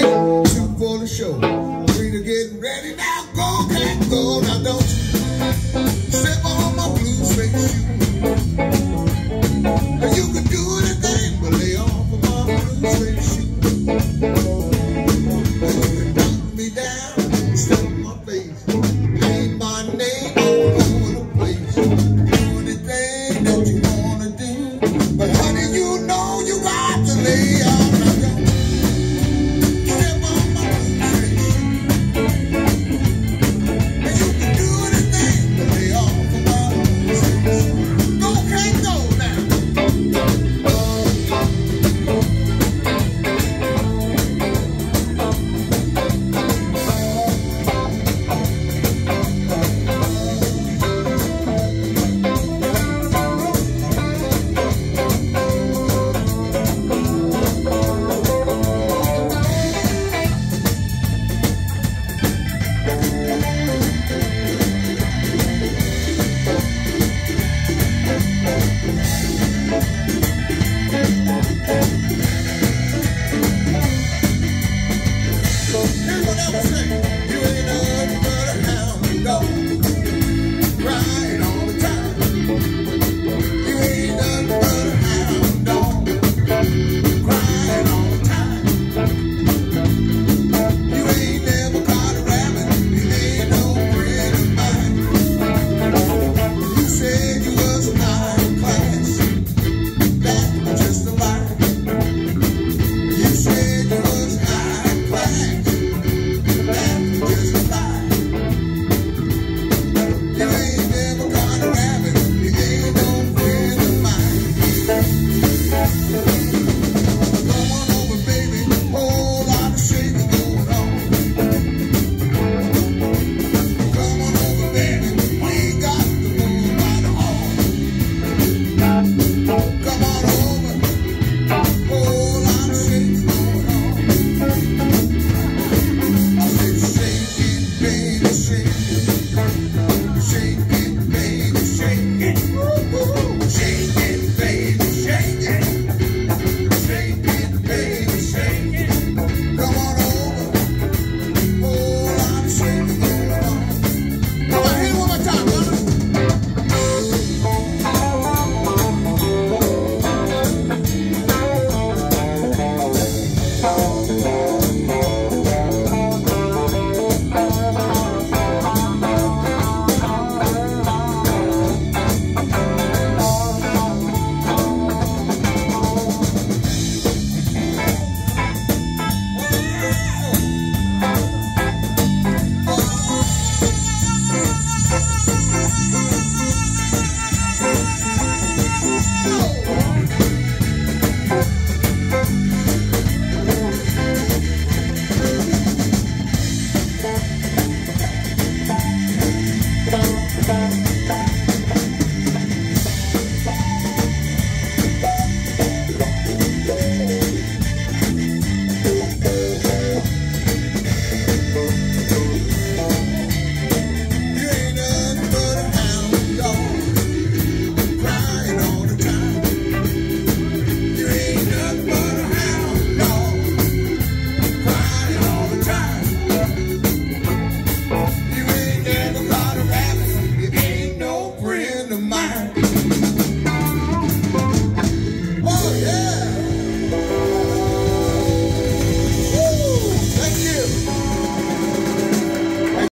two for the show. Three to get ready. Now go, can't go. Now don't you step on my blue suede shoe. You can do anything but lay off of my blue suede shoe. You can knock me down, step on my face, name my name all over the place. Do anything that you wanna do, but honey, you know you got to lay off. Just a lie. You said you was high class.